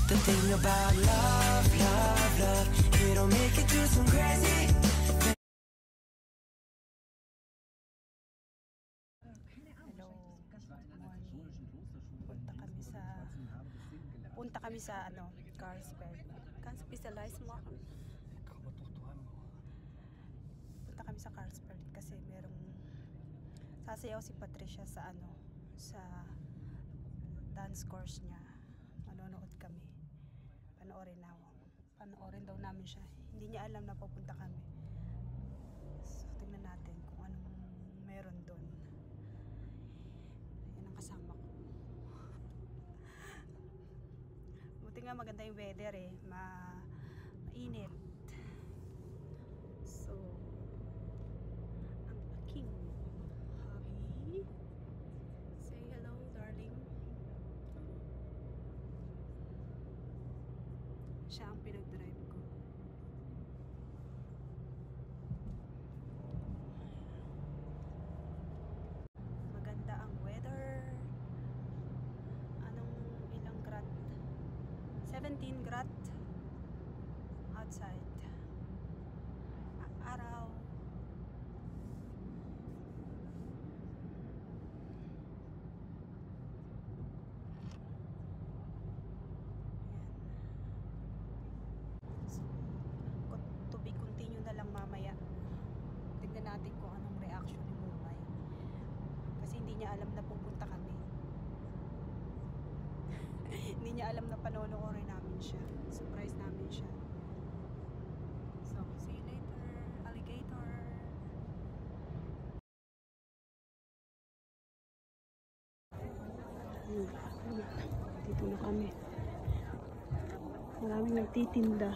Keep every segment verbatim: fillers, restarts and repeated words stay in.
The thing about love, love, love, it'll make you do some crazy. Punta kami sa punta kami sa ano, Carlsberg. Kan specialize mo ako. Punta kami sa Carlsberg kasi merong sasayaw si Patricia sa ano, sa dance course niya. Manonood kami. Panoorin na Panoorin daw namin siya. Hindi niya alam na pupunta kami. So, tingnan natin kung anong meron doon. Yan ang kasama ko. Buti nga maganda yung weather eh. Ma mainit. So, ang aking hubby. Say hello, darling. Siya ang pinag-drive ko. Maganda ang weather. Anong ilang grad? seventeen grad outside. Araw. To be continue na lang mamaya. Tignan natin kung anong reaction ni Mumay. Kasi hindi niya alam na pupunta kami. Hindi niya alam na panonoorin namin siya. Surprise namin siya. So, see you later, alligator. Dito na kami. Maraming nagtitinda.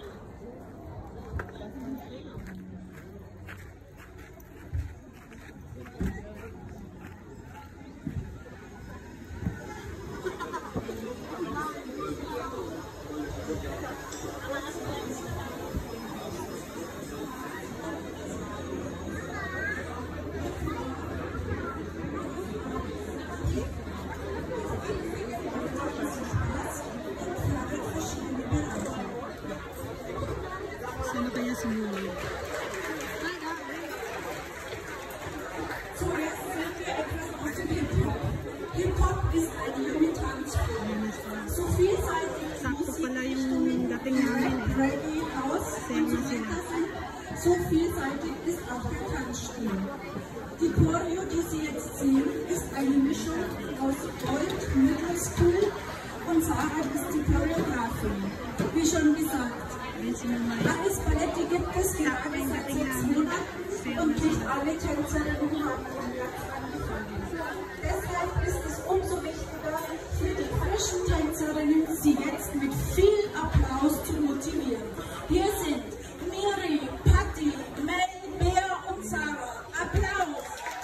Sino kaya si Mumay? Hip-Hop ist ein militant. So vielseitig. Sakto pala yung dating namin eh. Ready, Haus, so vielseitig ist auch der Tanzstil. Die Choreo, die Sie jetzt sehen, ist eine Mischung aus Gold, Mittelschool und Sarah ist die Choreografin. Wie schon gesagt, alles Ballette gibt es gerade seit sechs Monaten und nicht alle Tänzerinnen haben den Platz angefangen. Deshalb ist es umso wichtiger für die frischen Tänzerinnen, sie jetzt mit viel Applaus zu motivieren. Hier sind Miri, Patti, Mel, Bea und Sarah. Applaus!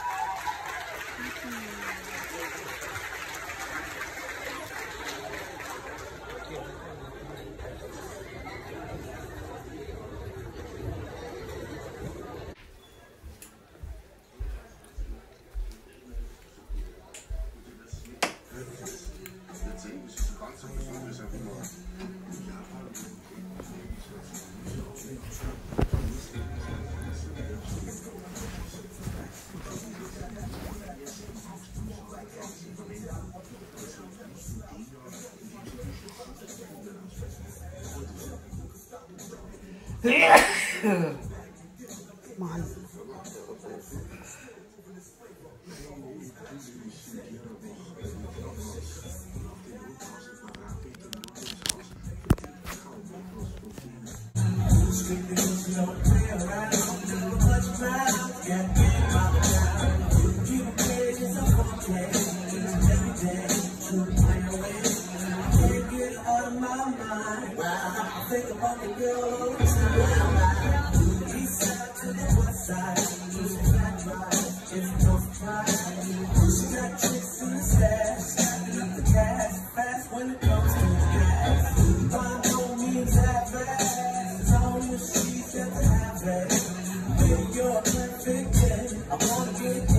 Mahal.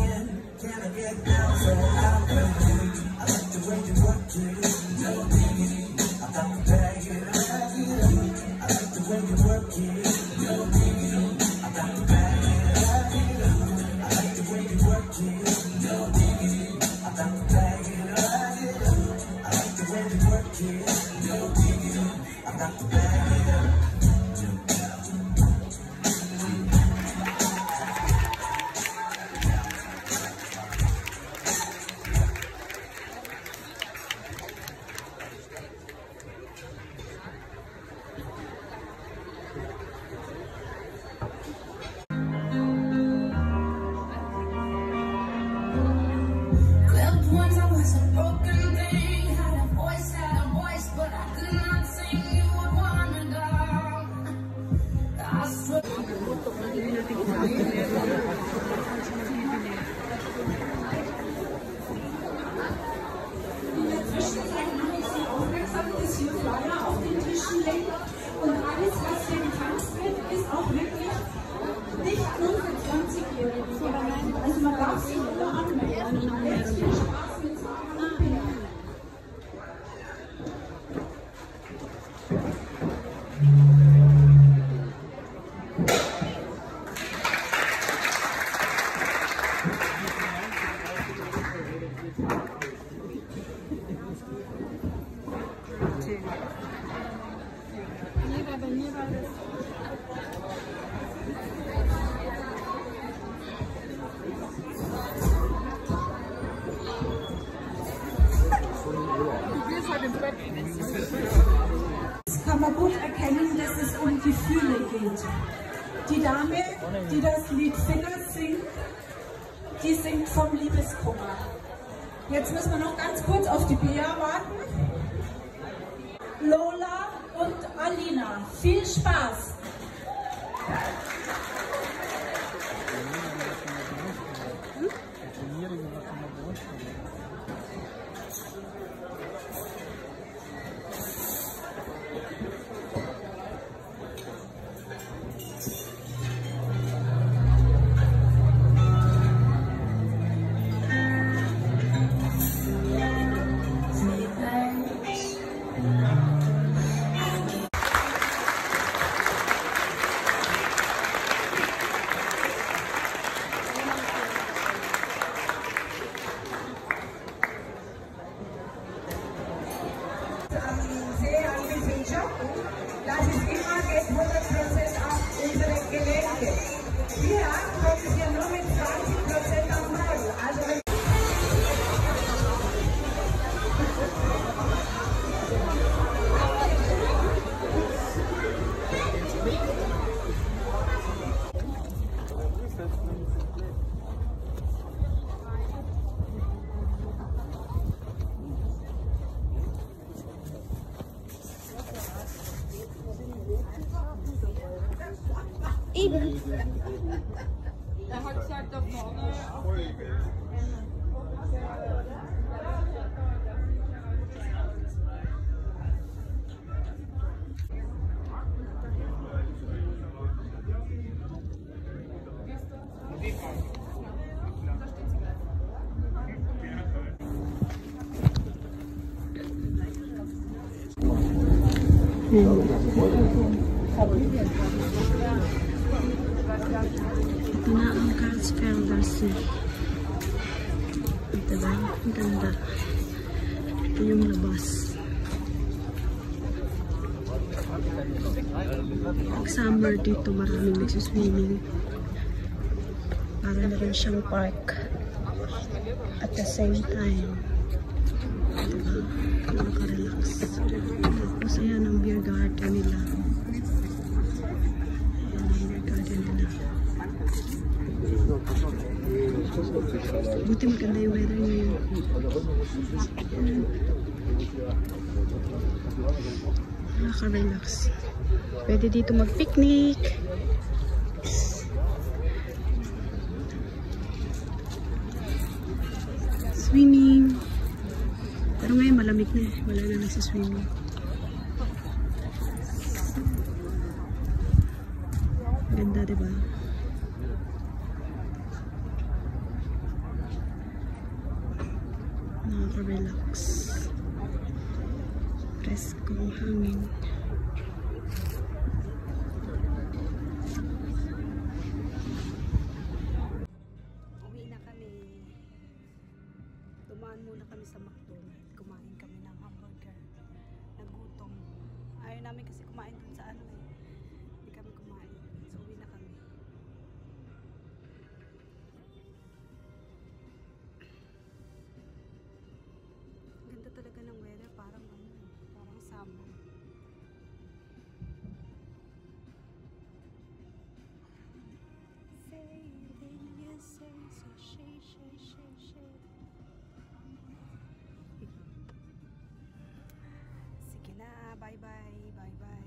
I like the way you work it. No diggity. I Kann man gut erkennen, dass es um Gefühle geht. Die Dame, die das Lied Finger singt, die singt vom Liebeskummer. Jetzt müssen wir noch ganz kurz auf die Bea warten. Lola und Alina, viel Spaß! Das ist immer geht hundert Prozent auf unsere Gelenke. Hier kommen wir nur mit zwanzig Prozent am Morgen. Also wenn Er hat gesagt, da vorne. Ito na ang Karlsfelder Sea. Ito ba? Ang ganda. Ito yung labas. Pag summer dito, maraming nagsiswimming. Para na rin siyang park. At the same time, diba? Nakaka-relax. Tapos ayan ang beer garden nila. Ayan ang beer garden nila. Buti maganda yung weather ngayon. Nakaka-relax. Pwede dito mag-picnic. Swimming. Pero ngayon malamig na eh. Wala na nagsiswimming. Ganda, diba? Nakaka-relax. Preskong hangin. Uwi na kami. Dumaan muna kami sa McDonald's. Kumain kami ng hamburger. Nagutom. Ayaw namin kasi kumain dun sa ano eh. Hindi kami kumain. So uwi na kami. Ganda talaga ng weather. Parang ano eh. Parang summer. Sige na, bye bye, bye bye.